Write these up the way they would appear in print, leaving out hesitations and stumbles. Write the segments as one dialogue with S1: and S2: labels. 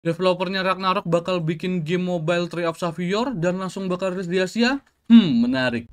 S1: Developernya Ragnarok bakal bikin game mobile Tree of Savior dan langsung bakal rilis di Asia? Menarik.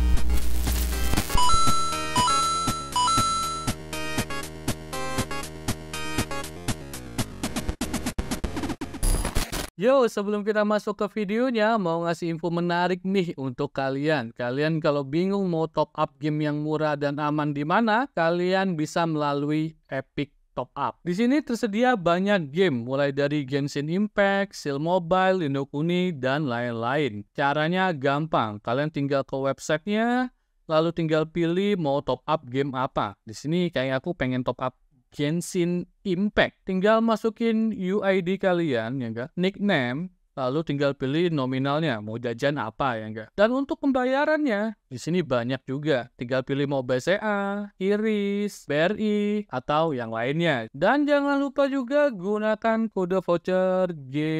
S1: Yo, sebelum kita masuk ke videonya, mau ngasih info menarik nih untuk kalian. Kalian kalau bingung mau top up game yang murah dan aman di mana, kalian bisa melalui Epic Top Up. Di sini tersedia banyak game, mulai dari Genshin Impact, Seal Mobile, Ni no Kuni, dan lain-lain. Caranya gampang, kalian tinggal ke websitenya, lalu tinggal pilih mau top up game apa. Di sini kayak aku pengen top up Genshin Impact. Tinggal masukin UID kalian, ya enggak? Nickname, lalu tinggal pilih nominalnya, mau jajan apa, ya enggak? Dan untuk pembayarannya, di sini banyak juga. Tinggal pilih mau BCA, Iris, BRI, atau yang lainnya. Dan jangan lupa juga gunakan kode voucher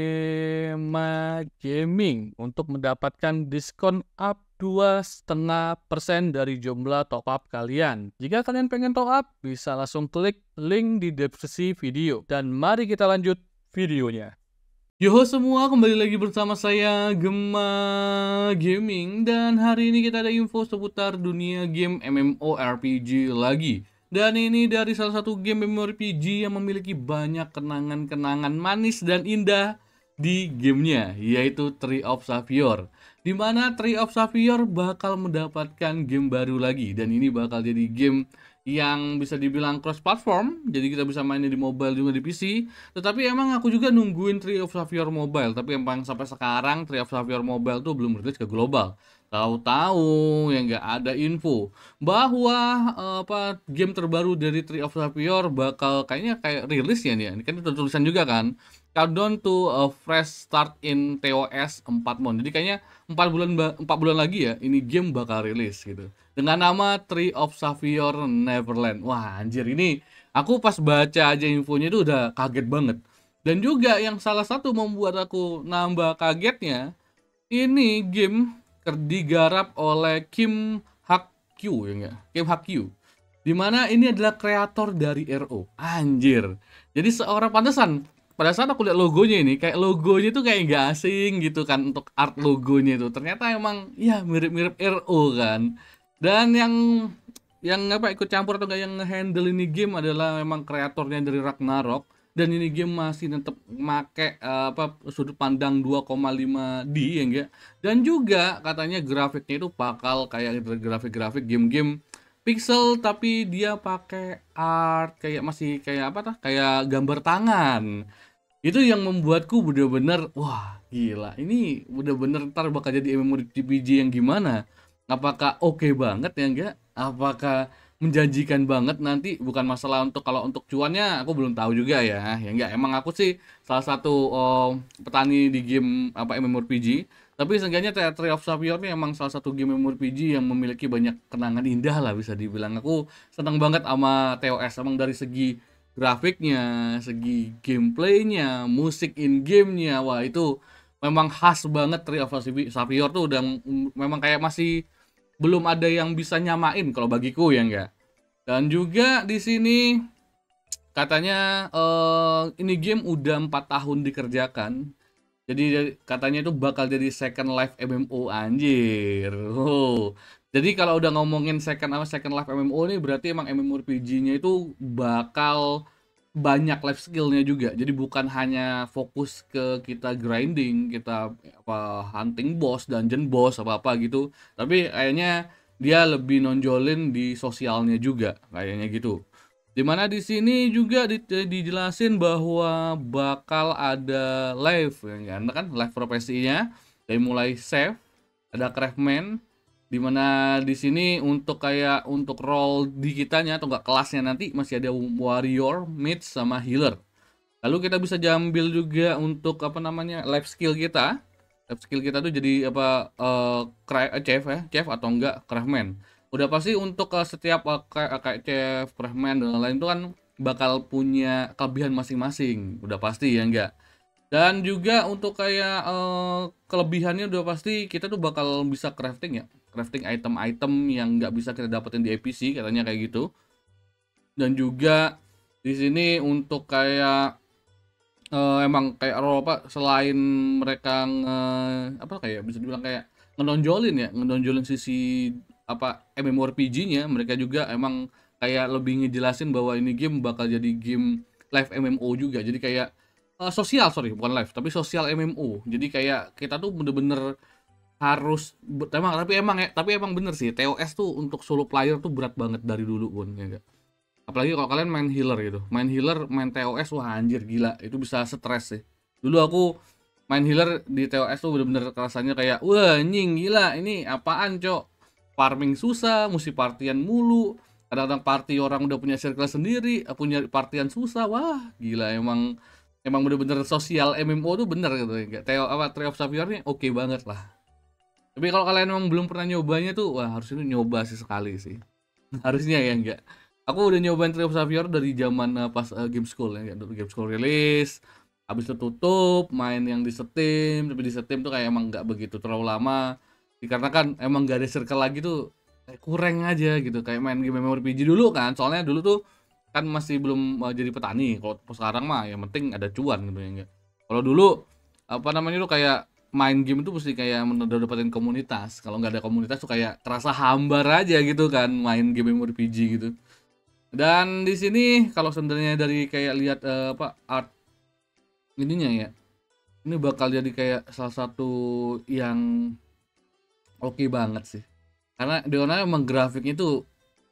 S1: GEMA Gaming untuk mendapatkan diskon up 2,5% dari jumlah top up kalian. Jika kalian pengen top up, bisa langsung klik link di deskripsi video. Dan mari kita lanjut videonya. Yo semua, kembali lagi bersama saya Gema Gaming. Dan hari ini kita ada info seputar dunia game MMORPG lagi. Dan ini dari salah satu game MMORPG yang memiliki banyak kenangan-kenangan manis dan indah di gamenya, yaitu Tree of Savior. Dimana Tree of Savior bakal mendapatkan game baru lagi. Dan ini bakal jadi game yang bisa dibilang cross platform, jadi kita bisa mainnya di mobile juga di PC. Tetapi emang aku juga nungguin Tree of Savior Mobile, tapi emang sampai sekarang Tree of Savior Mobile tuh belum rilis ke global. Tahu-tahu ya nggak ada info bahwa game terbaru dari Tree of Savior bakal kayaknya kayak rilis ya nih. Ini kan ada tulisan juga kan. Countdown to a fresh start in TOS 4 Mon. Jadi kayaknya 4 bulan lagi ya ini game bakal rilis gitu. Dengan nama Tree of Savior Neverland. Wah, anjir, ini aku pas baca aja infonya itu udah kaget banget. Dan juga yang salah satu membuat aku nambah kagetnya, ini game digarap oleh Kim Hak Kyu ya enggak? Kim Hak Kyu. Dimana ini adalah kreator dari RO. Anjir. Jadi seorang pantesan pada saat aku lihat logonya ini, kayak logonya tuh kayak nggak asing gitu kan untuk art logonya itu. Ternyata emang ya mirip-mirip RO kan. Dan yang apa ikut campur atau enggak yang nge-handle ini game adalah memang kreatornya dari Ragnarok. Dan ini game masih tetap make sudut pandang 2,5D ya enggak. Dan juga katanya grafiknya itu bakal kayak grafik-grafik game-game pixel tapi dia pakai art kayak masih kayak apa tuh kayak gambar tangan. Itu yang membuatku bener-bener wah gila, ini bener-bener ntar bakal jadi MMORPG yang gimana. Apakah oke banget ya enggak? Apakah menjanjikan banget nanti? Bukan masalah untuk kalau untuk cuannya aku belum tahu juga ya. Ya enggak, emang aku sih salah satu petani di game apa MMORPG. Tapi seenggaknya Tree of Savior ini emang salah satu game MMORPG yang memiliki banyak kenangan indah lah bisa dibilang. Aku senang banget sama TOS emang dari segi grafiknya, segi gameplaynya, musik in gamenya, wah itu memang khas banget. Tree of Savior tuh udah memang kayak masih belum ada yang bisa nyamain kalau bagiku ya enggak. Dan juga di sini katanya ini game udah 4 tahun dikerjakan. Jadi katanya itu bakal jadi second life MMO anjir. Oh. Jadi kalau udah ngomongin second life MMO nih berarti emang MMORPG-nya itu bakal banyak life skill-nya juga. Jadi bukan hanya fokus ke kita grinding, kita apa hunting boss, dungeon boss apa-apa gitu. Tapi kayaknya dia lebih nonjolin di sosialnya juga kayaknya gitu. Dimana di sini juga dijelasin bahwa bakal ada live ya kan, live profesinya dari mulai chef, ada craftman, dimana di sini untuk kayak untuk role di kitanya atau enggak kelasnya nanti masih ada warrior, mage sama healer. Lalu kita bisa jambil juga untuk apa namanya life skill kita. Life skill kita tuh jadi apa chef ya, chef atau enggak craftman. Udah pasti untuk setiap kayak chef, craftman dan lain-lain itu kan bakal punya kelebihan masing-masing. Udah pasti ya enggak. Dan juga untuk kayak kelebihannya udah pasti kita tuh bakal bisa crafting ya. Crafting item-item yang nggak bisa kita dapetin di APC katanya kayak gitu. Dan juga di sini untuk kayak emang kayak apa, selain mereka apa, kayak bisa dibilang kayak ngenonjolin sisi apa, MMORPG-nya, mereka juga emang kayak lebih ngejelasin bahwa ini game bakal jadi game live MMO juga. Jadi kayak sosial, sorry, bukan live, tapi sosial MMO. Jadi kayak kita tuh bener-bener harus tapi emang bener sih, TOS tuh untuk solo player tuh berat banget dari dulu pun ya nggak? Apalagi kalau kalian main healer gitu, main TOS, wah anjir gila, itu bisa stres sih. Dulu aku main healer di TOS tuh bener-bener rasanya kayak wah anjing gila, ini apaan cok, farming susah, mesti partian mulu, kadang-kadang party orang udah punya circle sendiri, punya partian susah, wah gila, emang emang bener-bener sosial MMO tuh bener gitu ya. Tree of Savior nih oke banget lah. Tapi kalau kalian emang belum pernah nyobanya tuh, wah harusnya nyoba sih sekali sih. Harusnya ya enggak. Aku udah nyobain Tree of Savior dari zaman pas game school ya, game school rilis. Habis itu tutup, main yang di Steam, tapi di Steam tuh kayak emang nggak begitu terlalu lama. Dikarenakan emang gak ada circle lagi tuh, kayak kurang aja gitu, kayak main game MMORPG dulu kan. Soalnya dulu tuh kan masih belum jadi petani. Kalau sekarang mah yang penting ada cuan gitu ya enggak. Kalau dulu apa namanya tuh kayak main game itu mesti kayak dapetin komunitas. Kalau nggak ada komunitas tuh kayak terasa hambar aja gitu kan main game MMORPG gitu. Dan di sini kalau sebenarnya dari kayak lihat apa art ininya ya, ini bakal jadi kayak salah satu yang oke banget sih. Karena Deona emang grafiknya tuh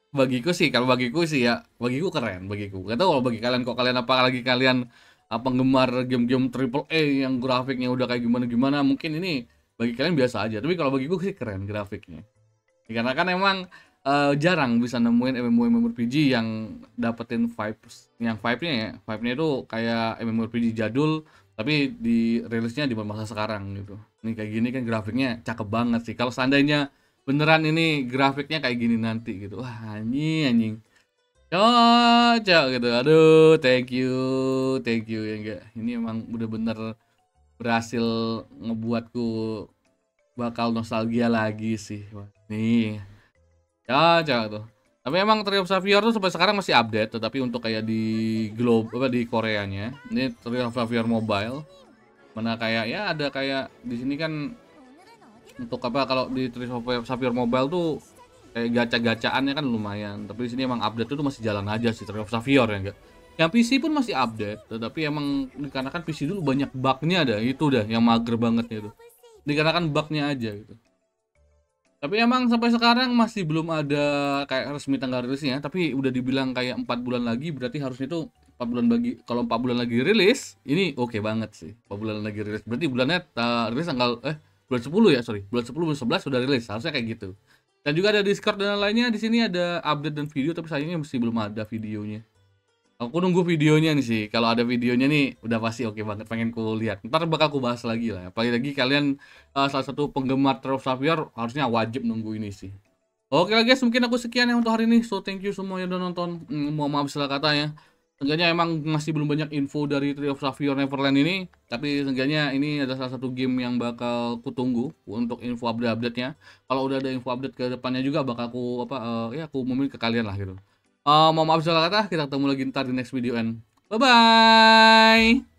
S1: bagiku sih ya, bagiku keren, bagiku. Gak tau kalau bagi kalian, kok kalian apalagi kalian penggemar game-game triple A yang grafiknya udah kayak gimana-gimana, mungkin ini bagi kalian biasa aja. Tapi kalau bagiku sih keren grafiknya. Karena kan emang jarang bisa nemuin MMORPG yang dapetin vibes, yang vibe-nya ya, vibe-nya itu kayak MMORPG jadul tapi dirilisnya di masa sekarang gitu. Ini kayak gini kan grafiknya cakep banget sih. Kalau seandainya beneran ini grafiknya kayak gini nanti gitu, wah anjing anjing cocok gitu. Aduh, thank you ya enggak. Ini emang bener-bener berhasil ngebuatku bakal nostalgia lagi sih. Wah, nih cocok tuh. Tapi emang Tree of Savior tuh sampai sekarang masih update, tetapi untuk kayak di apa di Koreanya, ini Tree of Savior Mobile, mana kayak ya ada kayak di sini kan untuk apa, kalau di Tree of Savior Mobile tuh kayak gacha-gachaannya kan lumayan, tapi di sini emang update tuh masih jalan aja sih Tree of Savior ya enggak. Yang PC pun masih update, tetapi emang dikarenakan PC dulu banyak bugnya, ada itu dah yang mager bangetnya itu. Dikarenakan bugnya aja gitu. Tapi emang sampai sekarang masih belum ada kayak resmi tanggal rilisnya, tapi udah dibilang kayak 4 bulan lagi, berarti harusnya tuh 4 bulan lagi, kalau 4 bulan lagi rilis, ini oke banget sih. 4 bulan lagi rilis. Berarti bulannya rilis tanggal bulan 10 ya, sorry. Bulan 10 bulan 11 sudah rilis. Harusnya kayak gitu. Dan juga ada Discord dan lainnya, di sini ada update dan video, tapi sayangnya masih belum ada videonya. Aku nunggu videonya nih sih. Kalau ada videonya nih udah pasti oke banget, pengen ku lihat. Ntar bakal ku bahas lagi lah. Apalagi kalian salah satu penggemar Tree of Savior, harusnya wajib nunggu ini sih. Oke lah guys, mungkin aku sekian ya untuk hari ini. So thank you semua yang udah nonton. Mohon maaf salah kata ya. Seenggaknya emang masih belum banyak info dari Tree of Savior Neverland ini, tapi seenggaknya ini adalah salah satu game yang bakal kutunggu untuk info update-nya. Kalau udah ada info update ke depannya juga bakal aku apa ya aku umumin ke kalian lah gitu. Mohon maaf salah kata, kita ketemu lagi ntar di next video and bye bye.